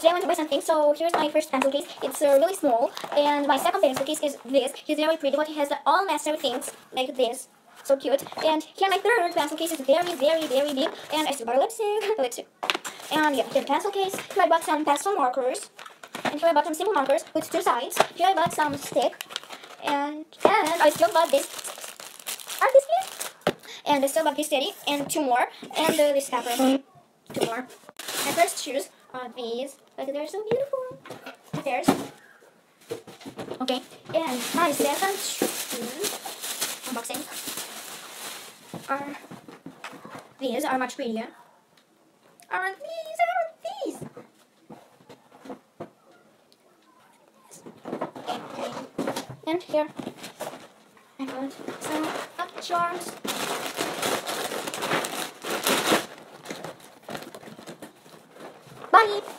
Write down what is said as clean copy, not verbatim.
today I want to buy something, so here's my first pencil case. It's really small, and my second pencil case is this. It's very pretty, but it has all master things like this. So cute. And here my third pencil case is very big, and I still got a lipstick. And yeah, here's the pencil case. Here I bought some pencil markers, and here I bought some simple markers with two sides. Here I bought some stick, and I still bought this art display, and I still bought this teddy, and two more, and this stapler, two more. My first shoes are these, but they're so beautiful. Pairs. Okay, and my second shoes, unboxing, are these, are much prettier. Are these. Okay. And here I got some up charms. Bye!